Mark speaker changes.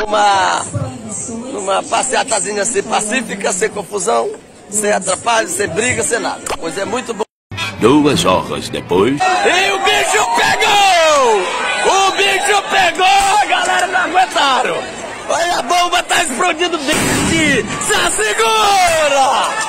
Speaker 1: numa passeatazinha assim pacífica, sem confusão, sem atrapalho, sem briga, sem nada. Pois é muito bom.
Speaker 2: 2 horas depois...
Speaker 1: E o bicho pegou! O bicho pegou! A galera não aguentaram! Olha, a bomba tá explodindo dentro! Se segura!